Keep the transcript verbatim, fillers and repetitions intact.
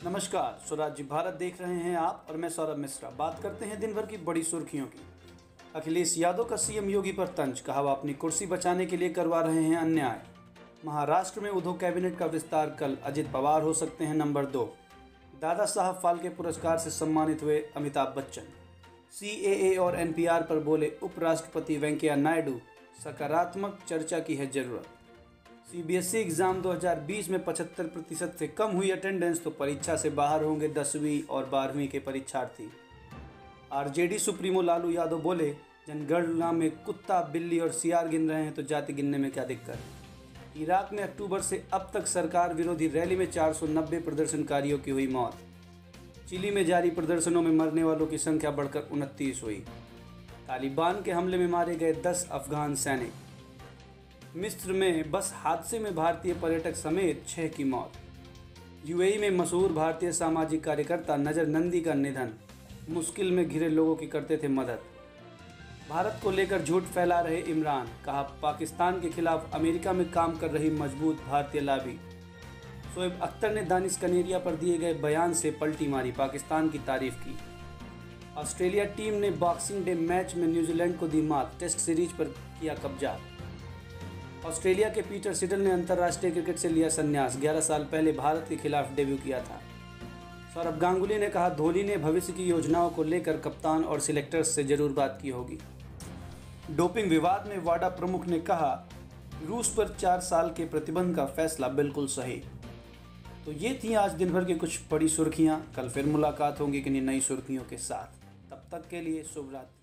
नमस्कार, स्वराज्य भारत देख रहे हैं आप और मैं सौरभ मिश्रा। बात करते हैं दिन भर की बड़ी सुर्खियों की। अखिलेश यादव का सीएम योगी पर तंज, कहा वो अपनी कुर्सी बचाने के लिए करवा रहे हैं अन्याय। महाराष्ट्र में उद्धव कैबिनेट का विस्तार कल, अजित पवार हो सकते हैं नंबर दो। दादा साहब फाल्के पुरस्कार से सम्मानित हुए अमिताभ बच्चन। सीएए और एनपीआर पर बोले उपराष्ट्रपति वेंकैया नायडू, सकारात्मक चर्चा की है जरूरत। सीबीएसई एग्जाम दो हज़ार बीस में पचहत्तर प्रतिशत से कम हुई अटेंडेंस, तो परीक्षा से बाहर होंगे दसवीं और बारहवीं के परीक्षार्थी। आरजेडी सुप्रीमो लालू यादव बोले, जनगणना में कुत्ता, बिल्ली और सियार गिन रहे हैं तो जाति गिनने में क्या दिक्कत। इराक में अक्टूबर से अब तक सरकार विरोधी रैली में चार सौ नब्बे प्रदर्शनकारियों की हुई मौत। चिली में जारी प्रदर्शनों में मरने वालों की संख्या बढ़कर उनतीस हुई। तालिबान के हमले में मारे गए दस अफगान सैनिक। मिस्र में बस हादसे में भारतीय पर्यटक समेत छह की मौत। यूएई में मशहूर भारतीय सामाजिक कार्यकर्ता नजर नंदी का निधन, मुश्किल में घिरे लोगों की करते थे मदद। भारत को लेकर झूठ फैला रहे इमरान, कहा पाकिस्तान के खिलाफ अमेरिका में काम कर रही मजबूत भारतीय लॉबी। शोएब अख्तर ने दानिश कनेरिया पर दिए गए बयान से पलटी मारी, पाकिस्तान की तारीफ की। ऑस्ट्रेलिया टीम ने बॉक्सिंग डे मैच में न्यूजीलैंड को दी मात, टेस्ट सीरीज पर किया कब्जा। ऑस्ट्रेलिया के पीटर सिडल ने अंतर्राष्ट्रीय क्रिकेट से लिया संन्यास, ग्यारह साल पहले भारत के खिलाफ डेब्यू किया था। सौरभ गांगुली ने कहा, धोनी ने भविष्य की योजनाओं को लेकर कप्तान और सिलेक्टर्स से जरूर बात की होगी। डोपिंग विवाद में वाडा प्रमुख ने कहा, रूस पर चार साल के प्रतिबंध का फैसला बिल्कुल सही। तो ये थी आज दिन भर की कुछ बड़ी सुर्खियां। कल फिर मुलाकात होगी किन्हीं नई सुर्खियों के साथ। तब तक के लिए शुभ रात्रि।